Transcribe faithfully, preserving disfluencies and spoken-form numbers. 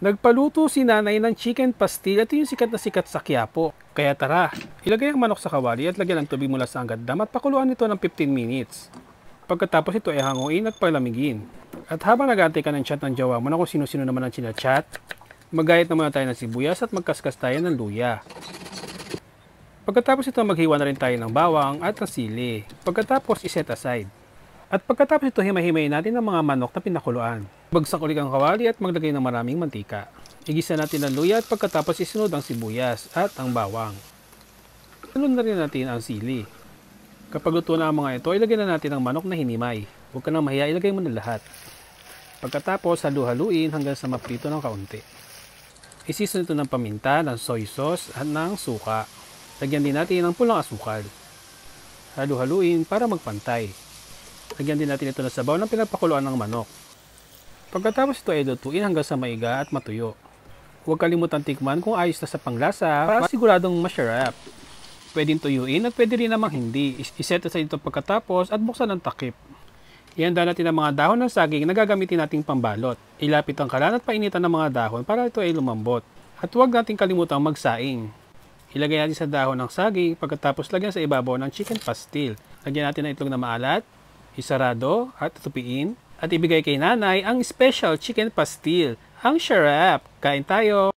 Nagpaluto si nanay ng chicken pastil at yung sikat na sikat sa Quiapo. Kaya tara, ilagay ang manok sa kawali at lagyan ng tubig mula sa anggandam at pakuluan ito ng fifteen minutes. Pagkatapos ito ay hanguin at palamigin. At habang nag-aantay ka ng chat ng jowa mo na kung sino-sino naman ang chinachat, magayat na muna tayo ng sibuyas at magkaskas tayo ng luya. Pagkatapos ito maghiwa na rin tayo ng bawang at ng sili. Pagkatapos iset aside. At pagkatapos ito himay-himayin natin ang mga manok na pinakuluan. Bagsak ulit ang kawali at maglagay ng maraming mantika. Igisa natin ang luya at pagkatapos isunod ang sibuyas at ang bawang. Sunod na rin natin ang sili. Kapag luto na ang mga ito, ilagay na natin ang manok na hinimay. Huwag ka nang mahiya, ilagay mo na lahat. Pagkatapos halu-haluin hanggang sa maprito ng kaunti. Isisun ito ng paminta, ng soy sauce at ng suka. Lagyan din natin ng pulang asukal. Halu-haluin para magpantay. Lagyan din natin ito ng sabaw ng pinapakuluan ng manok. Pagkatapos ito ay lutuin hanggang sa maiga at matuyo. Huwag kalimutan tikman kung ayos na sa panglasa para siguradong masarap. Pwedeng tuyuin at pwede rin namang hindi. Iset sa ito pagkatapos at buksan ng takip. Ihanda natin ang mga dahon ng saging na gagamitin nating pambalot. Ilapit ang kalan at painitan ng mga dahon para ito ay lumambot. At huwag natin kalimutang magsaing. Ilagay natin sa dahon ng saging pagkatapos lagyan sa ibabaw ng chicken pastil. Lagyan natin ng itlog na maalat, isarado at tupiin. At ibigay kay nanay ang special chicken pastil. Ang sarap! Kain tayo!